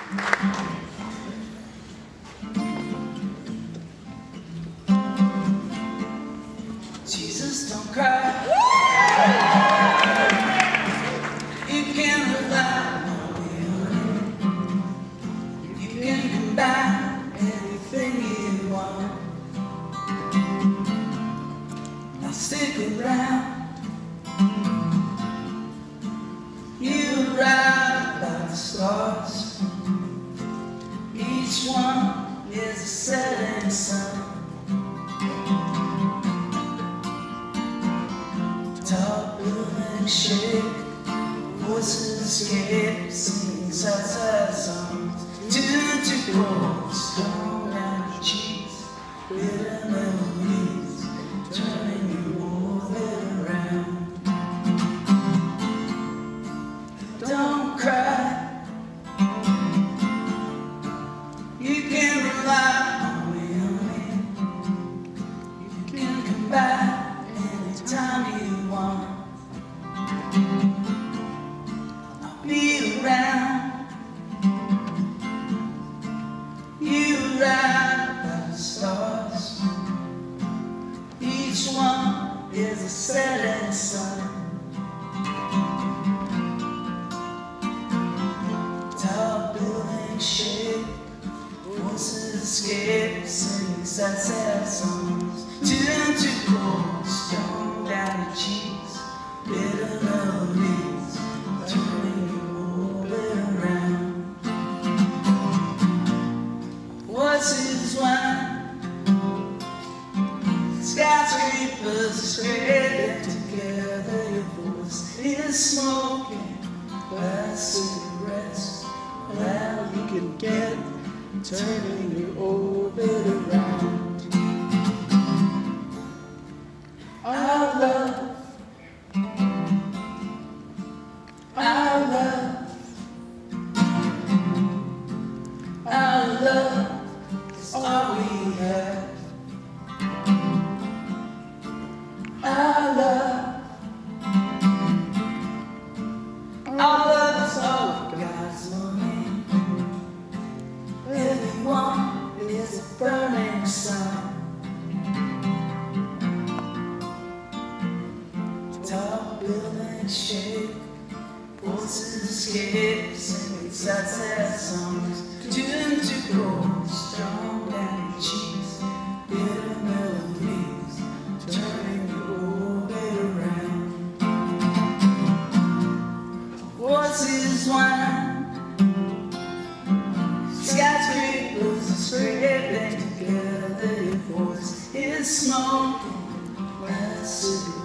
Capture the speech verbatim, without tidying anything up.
Jesus, don't cry. You can rely on me. You can combine anything you want. Now stick around. You ride by the stars. Each one is a setting sun. Tall buildings shake, voices escape, singing sad, sad songs. Tune to chords, thrown down your cheeks, bitter melodies, turning you over around. Don't cry. You can rely on me, on me. You can come back anytime you want. I'll be around. You ride by the stars. Each one is a setting sun. Tall buildings shake, voices escape, singing sad, sad songs. Tune to chords, thrown down your cheeks, bitter melodies, turning you over around. What's his wine? Skyscrapers scraping together. Your voice is smoking glass cigarettes. Well, you can get turning you over around. Our love, our love, our love is all we have. Our love, our love is all God's money. Everyone is a burning sun. Tall buildings shake, voices escape, singing sad, sad songs. Tune to chords, thrown down your cheeks, bitter melodies, turning you over around. What's his wine? Skyscrapers are scraping together. Your voice is smoking glass cigarettes.